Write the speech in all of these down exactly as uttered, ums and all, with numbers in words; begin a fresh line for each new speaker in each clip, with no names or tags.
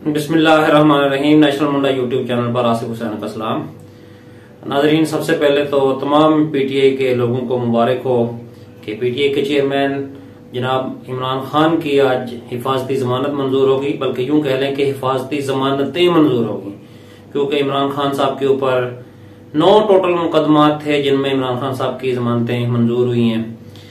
बिस्मिल्लाहिर्रहमानिर्रहीम। नेशनल मुंडा YouTube channel पर आसिफ हुसैन का सलाम। नाजरीन, सबसे पहले तो तमाम पीटीआई के लोगों को मुबारक हो कि पीटीआई के चेयरमैन जनाब इमरान खान की आज हिफाजती जमानत मंजूर होगी, बल्कि यूं कह लें कि हिफाजती जमानतें मंजूर होगी, क्योंकि इमरान खान साहब के ऊपर नौ टोटल मुकदमात थे जिनमें इमरान खान साहब की जमानतें मंजूर हुई हैं।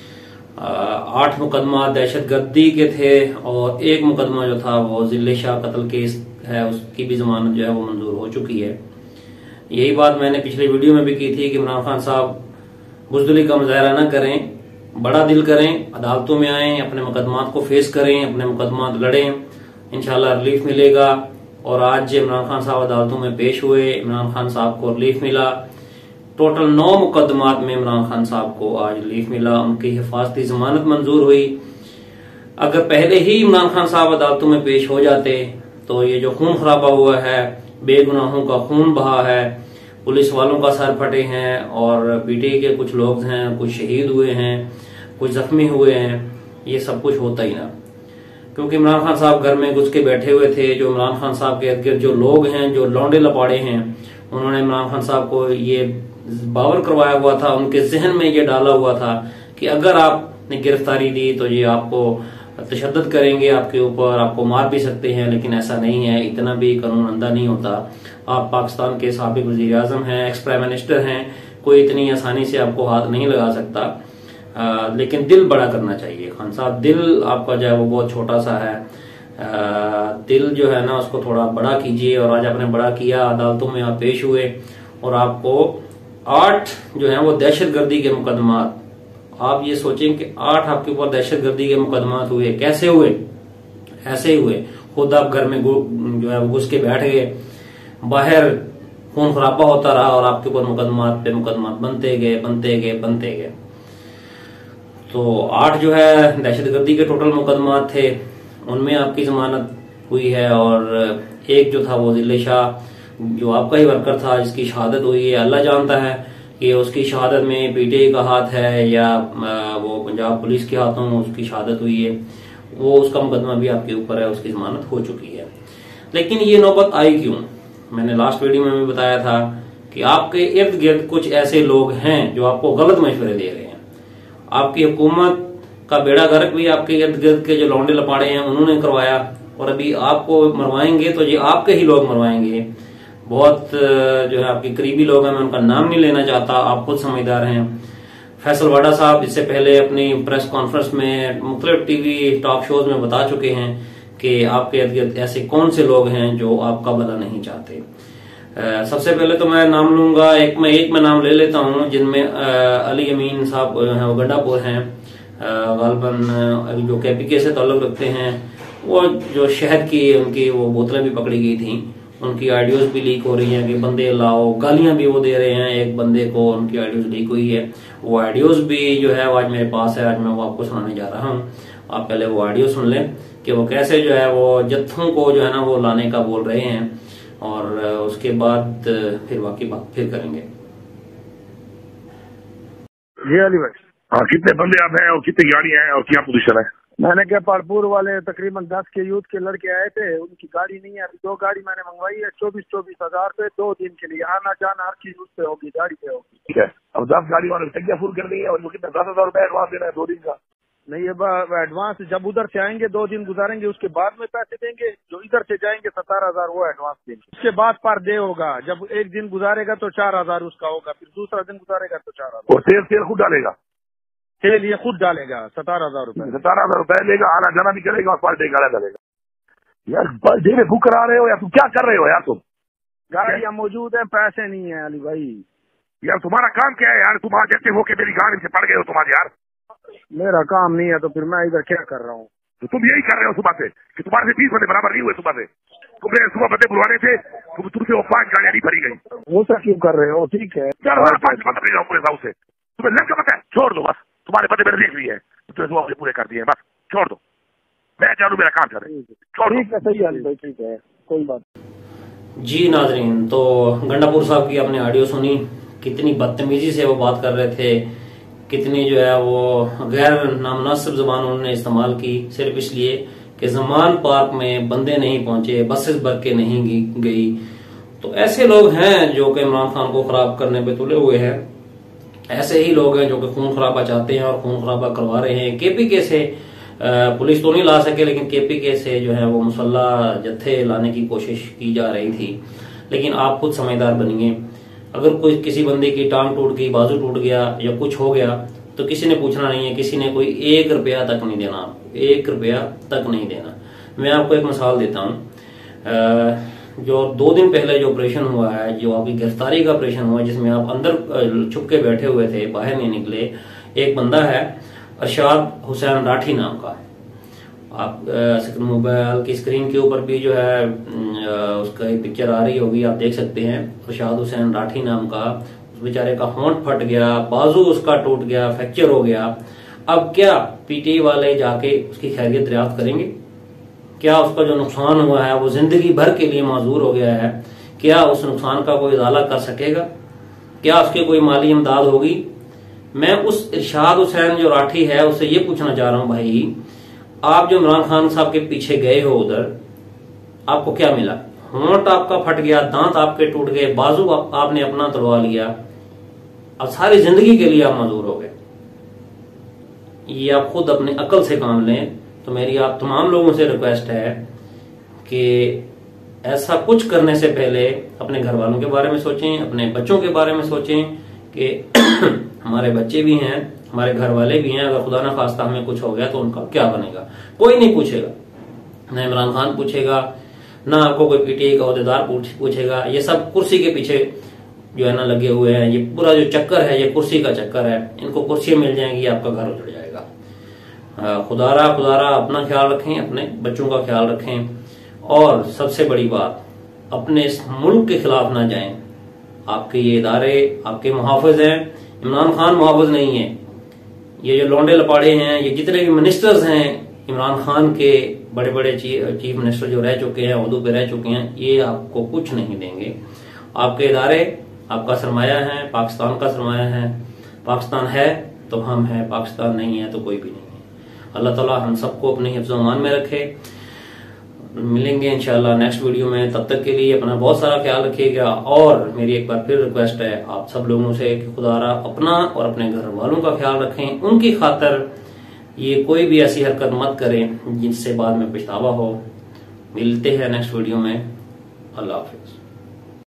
आठ मुकदमा दहशत गर्दी के थे और एक मुकदमा जो था वो जिले शाह कत्ल केस है, उसकी भी जमानत जो है वो मंजूर हो चुकी है। यही बात मैंने पिछले वीडियो में भी की थी कि इमरान खान साहब बुज़दिली का मुजाहरा न करें, बड़ा दिल करें, अदालतों में आए, अपने मुकदमात को फेस करें, अपने मुकदमात लड़ें, इंशाल्लाह रिलीफ मिलेगा। और आज इमरान खान साहब अदालतों में पेश हुए, इमरान खान साहब को रिलीफ मिला। टोटल नौ मुकदमात में इमरान खान साहब को आज रिलीफ मिला, उनकी हिफाजती जमानत मंजूर हुई। अगर पहले ही इमरान खान साहब अदालतों में पेश हो जाते तो ये जो खून खराबा हुआ है, बेगुनाहों का खून बहा है, पुलिस वालों का सर फटे हैं और पीटीआई के कुछ लोग हैं, कुछ शहीद हुए हैं, कुछ जख्मी हुए हैं, ये सब कुछ होता ही ना। क्योंकि इमरान खान साहब घर में घुस के बैठे हुए थे। जो इमरान खान साहब के इर्द गिर्द जो लोग हैं, जो लौंडे लपाड़े हैं, उन्होंने इमरान खान साहब को ये बावर करवाया हुआ था, उनके जहन में ये डाला हुआ था कि अगर आपने गिरफ्तारी दी तो ये आपको तशद्दुद करेंगे, आपके ऊपर आपको मार भी सकते हैं। लेकिन ऐसा नहीं है, इतना भी कानून अंधा नहीं होता। आप पाकिस्तान के साबिक वजीर आजम हैं, एक्स प्राइम मिनिस्टर हैं, कोई इतनी आसानी से आपको हाथ नहीं लगा सकता। आ, लेकिन दिल बड़ा करना चाहिए। खान साहब, दिल आपका जो है वो बहुत छोटा सा है। आ, दिल जो है ना उसको थोड़ा बड़ा कीजिए। और आज आपने बड़ा किया, अदालतों में आप पेश हुए और आपको आठ जो है वो दहशत गर्दी के मुकदमात, आप ये सोचें कि आठ आपके ऊपर दहशत गर्दी के मुकदमात हुए। कैसे हुए? ऐसे ही हुए। खुद आप घर में जो है घुस के बैठ गए, बाहर खून खराबा होता रहा और आपके ऊपर मुकदमात पे मुकदमात बनते गए बनते गए बनते गए। तो आठ जो है दहशत गर्दी के टोटल मुकदमात थे, उनमें आपकी जमानत हुई है। और एक जो था वो जिले शाह, जो आपका ही वर्कर था, जिसकी शहादत हुई है। अल्लाह जानता है कि उसकी शहादत में पीटीआई का हाथ है या वो पंजाब पुलिस के हाथों उसकी शहादत हुई है। वो उसका मुकदमा भी आपके ऊपर है, उसकी जमानत हो चुकी है। लेकिन ये नौबत आई क्यों? मैंने लास्ट वीडियो में भी बताया था कि आपके इर्द गिर्द कुछ ऐसे लोग हैं जो आपको गलत मशवरे दे रहे हैं। आपकी हुकूमत का बेड़ा गर्क भी आपके इर्द गिर्द के जो लौंडे लपाड़े हैं उन्होंने करवाया, और अभी आपको मरवाएंगे तो ये आपके ही लोग मरवाएंगे। बहुत जो है आपके करीबी लोग हैं, मैं उनका नाम नहीं लेना चाहता, आप खुद समझदार हैं। फैसल वाडा साहब इससे पहले अपनी प्रेस कॉन्फ्रेंस में मुख्तलिफ टीवी टॉक शोज में बता चुके हैं कि आपके इर्द गिर्द ऐसे कौन से लोग हैं जो आपका भला नहीं चाहते। आ, सबसे पहले तो मैं नाम लूंगा, एक मैं एक मैं नाम ले लेता हूं, जिनमें अली अमीन साहब हैं, वो गंडापुर हैं, गालबन जो केपीके से ताल्लुक रखते हैं। वो जो शहद की उनकी वो बोतलें भी पकड़ी गई थी, उनकी ऑडियोज भी लीक हो रही हैं कि बंदे लाओ, गालियां भी वो दे रहे हैं एक बंदे को, उनकी ऑडियोज लीक हुई है। वो ऑडियोज भी जो है आज मेरे पास है, आज मैं वो आपको सुनाने जा रहा हूँ। आप पहले वो ऑडियो सुन लें कि वो कैसे जो है वो जत्थों को जो है ना वो लाने का बोल रहे हैं, और उसके बाद फिर बाकी बात फिर करेंगे।
जी अली भाई, हाँ, कितने बंदे आप हैं और कितनी गाड़ियां हैं और क्या पोजीशन है? मैंने क्या पालपुर वाले तकरीबन दस के यूथ के लड़के आए थे, उनकी गाड़ी नहीं है। अभी दो गाड़ी मैंने मंगवाई है, चौबीस चौबीस हजार पे दो दिन के लिए आना जाना हर चीज उससे होगी, गाड़ी पे होगी। ठीक है, अब दस गाड़ी वाले टंकियां फुल कर दी है और वो कितना दस हजार रुपए एडवांस देना है दो दिन का? नहीं, ये एडवांस जब उधर से आएंगे दो दिन गुजारेंगे उसके बाद में पैसे देंगे। जो इधर से जाएंगे सत्तर हजार वो एडवांस देंगे, उसके बाद पर डे होगा। जब एक दिन गुजारेगा तो चार हजार उसका होगा, फिर दूसरा दिन गुजारेगा तो चार हजार। और तेल तेल खुद डालेगा? तेल ये खुद डालेगा, सतारह हजार रूपये सतारह हजार रूपये लेगा, आना जाना भी करेगा और पर डे गाड़ा डालेगा। यार पर डे में बुक करा रहे हो या तुम क्या कर रहे हो यार? तुम गाड़ियां मौजूद है, पैसे नहीं है अली भाई। यार तुम्हारा काम क्या है यार? तुम आज जैसे हो के मेरी गाड़ी से पड़ गए हो तुम आज यार। मेरा काम नहीं है तो फिर मैं इधर क्या कर रहा हूँ? तो तुम यही कर रहे हो सुबह से कि तुम्हारे से बीस बंदे बराबर नहीं हुए सुबह से। तुमने सुबह बंदे बुलवाने थे, तुम तुमसे वो पांच गाड़ियां नहीं भरी गई। वो सब क्यों कर रहे हो? ठीक है, पांच बंदे ले जाओ पूरे गाँव से। तुम्हें लग पता है, छोड़ दो बस। तुम्हारे बंदे मैंने देख लिए हैं, तो पूरे कर दिए, बस छोड़ दो। मैं चालू मेरा काम कर रही हूँ, छोड़ दो। ठीक है, सही है भाई, ठीक है, कोई बात।
जी नाजरीन, तो गंडापुर साहब की आपने ऑडियो सुनी, कितनी बदतमीजी से वो बात कर रहे थे, कितनी जो है वो गैर नामुनासिब जुबान उन्होंने इस्तेमाल की, सिर्फ इसलिए कि जमान पार्क में बंदे नहीं पहुंचे, बसेस भर के नहीं गई। तो ऐसे लोग हैं जो कि इमरान खान को खराब करने पे तुले हुए हैं। ऐसे ही लोग हैं जो कि खून खराबा चाहते हैं और खून खराबा करवा रहे हैं। केपीके से पुलिस तो नहीं ला सके, लेकिन केपीके से जो है वो मुसल्ला जत्थे लाने की कोशिश की जा रही थी। लेकिन आप खुद समझदार बनिए, अगर कोई किसी बंदे की टांग टूट गई, बाजू टूट गया या कुछ हो गया तो किसी ने पूछना नहीं है, किसी ने कोई एक रुपया तक नहीं देना, एक रुपया तक नहीं देना। मैं आपको एक मिसाल देता हूँ। जो दो दिन पहले जो ऑपरेशन हुआ है, जो आपकी गिरफ्तारी का ऑपरेशन हुआ है, जिसमें आप अंदर छुप के बैठे हुए थे, बाहर नहीं निकले, एक बंदा है अरशाद हुसैन राठी नाम का। आप मोबाइल की स्क्रीन के ऊपर भी जो है उसका एक पिक्चर आ रही होगी, आप देख सकते हैं। अरशाद हुसैन राठी नाम का, उस बेचारे का होंठ फट गया, बाजू उसका टूट गया, फ्रैक्चर हो गया। अब क्या पीटीआई वाले जाके उसकी खैरियत दरियाफ्त करेंगे? क्या उसका जो नुकसान हुआ है वो जिंदगी भर के लिए माजूर हो गया है, क्या उस नुकसान का कोई इजाला कर सकेगा? क्या उसकी कोई माली इमदाद होगी? मैं उस इरशाद हुसैन जो राठी है उससे ये पूछना चाह रहा हूं, भाई आप जो इमरान खान साहब के पीछे गए हो, उधर आपको क्या मिला? होंठ आपका फट गया, दांत आपके टूट गए, बाजू आप, आपने अपना तोड़वा लिया, अब सारी जिंदगी के लिए आप मजदूर हो गए। ये आप खुद अपने अकल से काम लें। तो मेरी आप तमाम लोगों से रिक्वेस्ट है कि ऐसा कुछ करने से पहले अपने घर वालों के बारे में सोचें, अपने बच्चों के बारे में सोचें कि हमारे बच्चे भी हैं, हमारे घर वाले भी हैं, अगर खुदा ना खास्ता हमें कुछ हो गया तो उनका क्या बनेगा? कोई नहीं पूछेगा, ना इमरान खान पूछेगा, ना आपको कोई पीटीआई का अहदेदार पूछेगा। ये सब कुर्सी के पीछे जो है ना लगे हुए हैं। ये पूरा जो चक्कर है, ये कुर्सी का चक्कर है। इनको कुर्सियां मिल जाएंगी, आपका घर उजड़ जाएगा। खुदारा खुदारा अपना ख्याल रखें, अपने बच्चों का ख्याल रखें, और सबसे बड़ी बात, अपने इस मुल्क के खिलाफ ना जाएं। आपके ये इदारे आपके मुहाफिज हैं, इमरान खान मुहाफिज नहीं है। ये जो लौंडे लपाड़े हैं, ये जितने भी मिनिस्टर्स हैं इमरान खान के, बड़े बड़े चीफ मिनिस्टर जो रह चुके हैं, उहदों पे रह चुके हैं, ये आपको कुछ नहीं देंगे। आपके इदारे आपका सरमाया है, पाकिस्तान का सरमाया है। पाकिस्तान है तो हम हैं, पाकिस्तान नहीं है तो कोई भी नहीं है। अल्लाह ताला हम सबको अपने हिफ्ज़ व अमान में रखे। मिलेंगे इंशाल्लाह नेक्स्ट वीडियो में। तब तक के लिए अपना बहुत सारा ख्याल रखिएगा। और मेरी एक बार फिर रिक्वेस्ट है आप सब लोगों से कि खुदारा अपना और अपने घर वालों का ख्याल रखें। उनकी खातर ये कोई भी ऐसी हरकत मत करें जिससे बाद में पछतावा हो। मिलते हैं नेक्स्ट वीडियो में। अल्लाह हाफ़िज़।